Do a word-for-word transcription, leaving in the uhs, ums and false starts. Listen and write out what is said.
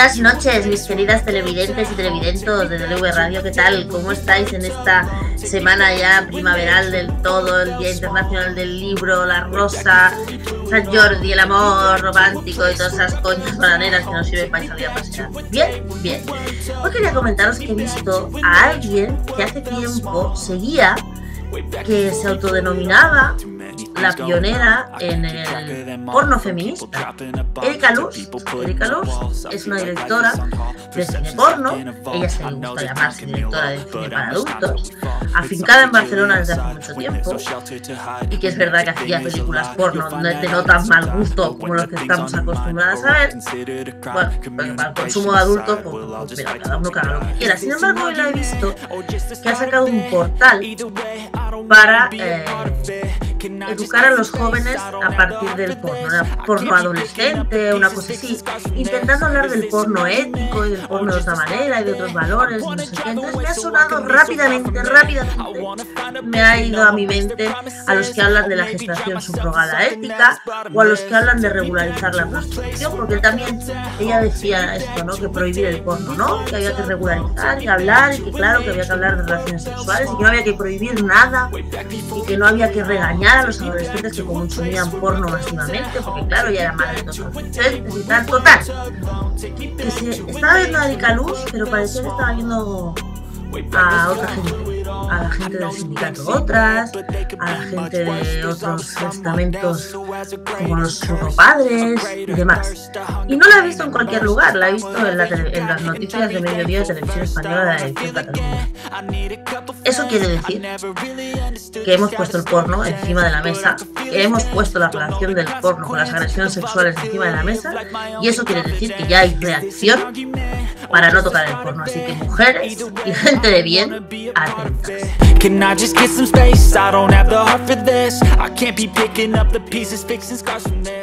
Buenas noches, mis queridas televidentes y televidentos de D L V Radio. ¿Qué tal? ¿Cómo estáis en esta semana ya primaveral del todo? El Día Internacional del Libro, la rosa, San Jordi, el amor romántico y todas esas coñas bananeras que nos sirven para salir a pasear. Bien, bien. Hoy quería comentaros que he visto a alguien que hace tiempo seguía, que se autodenominaba la pionera en el porno feminista. Erika Luz. Erika Luz es una directora de cine porno. Ella se le gusta llamarse directora de cine para adultos, afincada en Barcelona desde hace mucho tiempo, y que es verdad que hacía películas porno de no tan mal gusto como los que estamos acostumbradas a ver. Bueno, porque para el consumo de adultos, pues, pues mira, cada uno que haga lo que quiera. Sin embargo, hoy la he visto que ha sacado un portal para eh, educar a los jóvenes a partir del porno, una porno adolescente, una cosa así, intentando hablar del porno ético y del porno de otra manera y de otros valores, y no sé qué. Entonces me ha sonado rápidamente, rápidamente, me ha ido a mi mente a los que hablan de la gestación subrogada ética o a los que hablan de regularizar la prostitución, porque también ella decía esto, ¿no? Que prohibir el porno, ¿no? Que había que regularizar y hablar, y que claro, que había que hablar de relaciones sexuales y que no había que prohibir nada y que no había que regañar a los adolescentes que consumían porno masivamente, porque claro, ya era madre de dos adolescentes y tal. Total, que se estaba viendo a Erika Luz, pero parecía que estaba viendo a otra gente, a la gente del sindicato otras, a la gente de otros estamentos como los padres y demás. Y no la he visto en cualquier lugar, la he visto en, la en las noticias de mediodía de Televisión Española de la Edición Cataluña. Eso quiere decir que hemos puesto el porno encima de la mesa, que hemos puesto la relación del porno con las agresiones sexuales encima de la mesa, y eso quiere decir que ya hay reacción para no tocar el porno. Así que mujeres y gente de bien, atentas. Can I just get some space? I don't have the heart for this. I can't be picking up the pieces, fixing scars from there.